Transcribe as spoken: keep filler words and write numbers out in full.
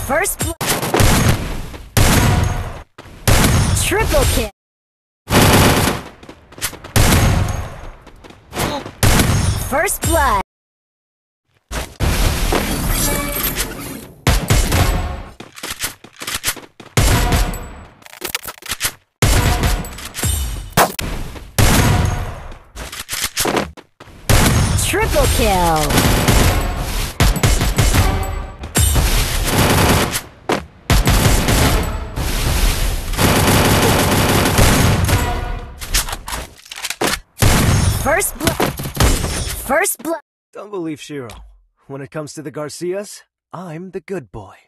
First blood. Triple kill. First blood. Triple kill. First blood. First blood. Don't believe Shiro. When it comes to the Garcias, I'm the good boy.